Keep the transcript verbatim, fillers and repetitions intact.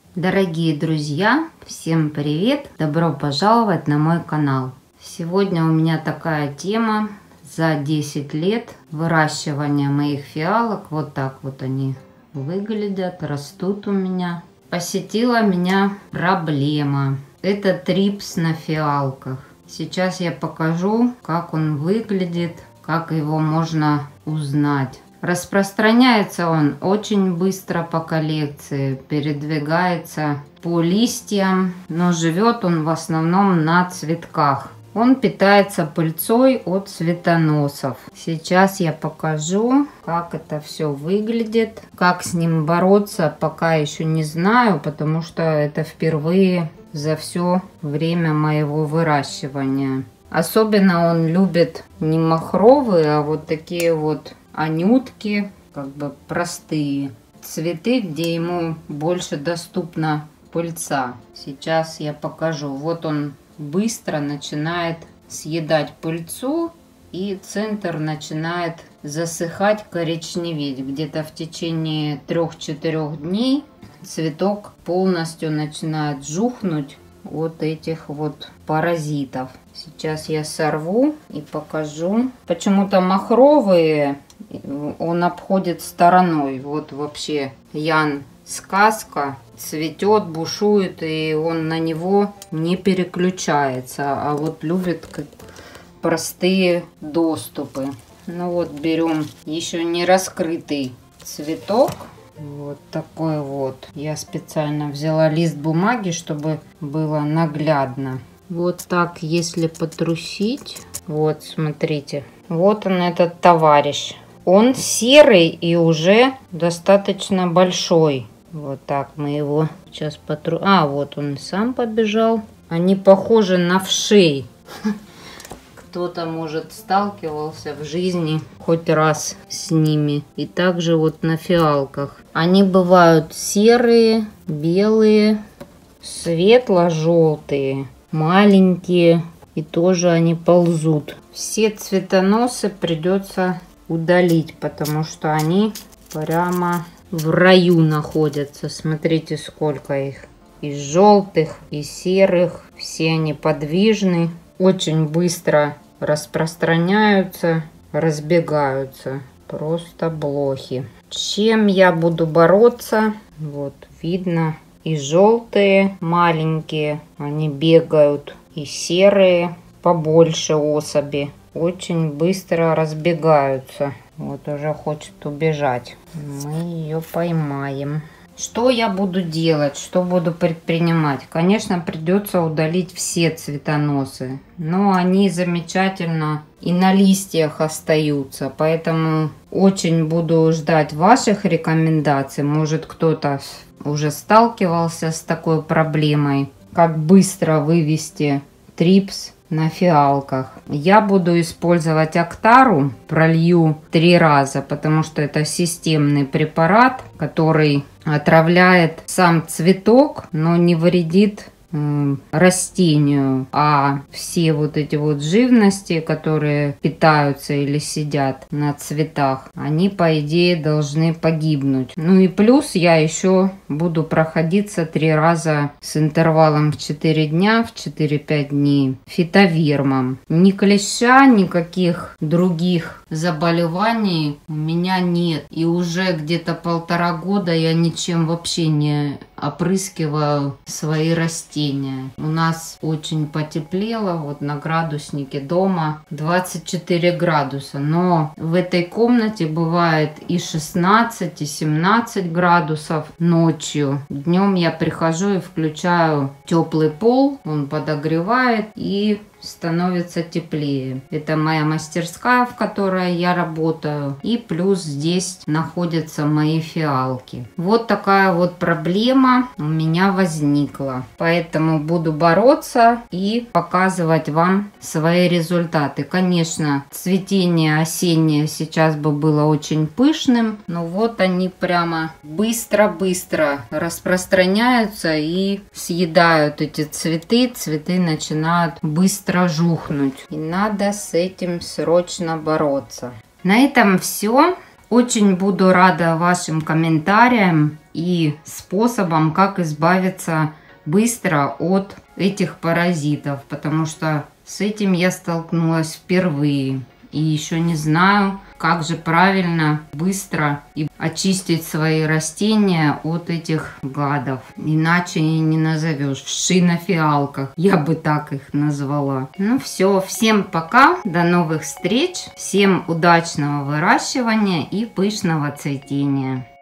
Дорогие друзья, всем привет! Добро пожаловать на мой канал. Сегодня у меня такая тема: за десять лет выращивания моих фиалок. Вот так вот они выглядят, растут у меня. Посетила меня проблема. Это трипс на фиалках. Сейчас я покажу, как он выглядит, как его можно узнать. Распространяется он очень быстро по коллекции, передвигается по листьям, но живет он в основном на цветках. Он питается пыльцой от цветоносов. Сейчас я покажу, как это все выглядит. Как с ним бороться, пока еще не знаю, потому что это впервые за все время моего выращивания. Особенно он любит не махровые, а вот такие вот анютки, как бы простые цветы, где ему больше доступна пыльца. Сейчас я покажу. Вот он быстро начинает съедать пыльцу, и центр начинает засыхать, коричневеть. Где-то в течение трех-четырех дней цветок полностью начинает жухнуть от этих вот паразитов. Сейчас я сорву и покажу. Почему-то махровые он обходит стороной. Вот вообще Ян сказка, цветет, бушует, и он на него не переключается, а вот любит как простые доступы. Ну вот берем еще не раскрытый цветок. Вот такой вот. Я специально взяла лист бумаги, чтобы было наглядно. Вот так, если потрусить. Вот, смотрите. Вот он, этот товарищ. Он серый и уже достаточно большой. Вот так мы его сейчас потру... А, вот он сам побежал. Они похожи на вшей. Кто-то, может, сталкивался в жизни хоть раз с ними. И также вот на фиалках. Они бывают серые, белые, светло-желтые, маленькие. И тоже они ползут. Все цветоносы придется удалить, потому что они прямо в раю находятся. Смотрите, сколько их. Из желтых, и серых. Все они подвижны. Очень быстро распространяются, разбегаются. Просто блохи. Чем я буду бороться? Вот видно. И желтые маленькие, они бегают. И серые побольше особи. Очень быстро разбегаются. Вот уже хочет убежать. Мы ее поймаем. Что я буду делать? Что буду предпринимать? Конечно, придется удалить все цветоносы. Но они замечательно и на листьях остаются. Поэтому очень буду ждать ваших рекомендаций. Может, кто-то уже сталкивался с такой проблемой. Как быстро вывести трипс на фиалках. Я буду использовать Актару, пролью три раза, потому что это системный препарат, который отравляет сам цветок, но не вредит э, растению, а все вот эти вот живности, которые питаются или сидят на цветах, они по идее должны погибнуть. Ну и плюс я еще буду проходиться три раза с интервалом в четыре дня, в четыре-пять дней фитовирмом. Ни клеща, никаких других заболеваний у меня нет. И уже где-то полтора года я ничем вообще не опрыскиваю свои растения. У нас очень потеплело, вот на градуснике дома двадцать четыре градуса. Но в этой комнате бывает и шестнадцать, и семнадцать градусов ночью. Днем я прихожу и включаю теплый пол, он подогревает и становится теплее. Это моя мастерская, в которой я работаю. И плюс здесь находятся мои фиалки. Вот такая вот проблема у меня возникла. Поэтому буду бороться и показывать вам свои результаты. Конечно, цветение осеннее сейчас бы было очень пышным. Но вот они прямо быстро-быстро распространяются и съедают эти цветы. Цветы начинают быстро жухнуть. И надо с этим срочно бороться. На этом все. Очень буду рада вашим комментариям и способам, как избавиться быстро от этих паразитов, потому что с этим я столкнулась впервые. И еще не знаю, как же правильно, быстро и очистить свои растения от этих гадов. Иначе и не назовешь. Вши на фиалках. Я бы так их назвала. Ну все, всем пока. До новых встреч. Всем удачного выращивания и пышного цветения.